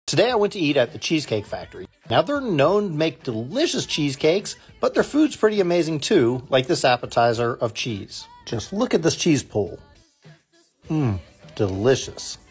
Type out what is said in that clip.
Today I went to eat at the Cheesecake Factory. Now they're known to make delicious cheesecakes, but their food's pretty amazing too, like this appetizer of cheese. Just look at this cheese pull. Delicious.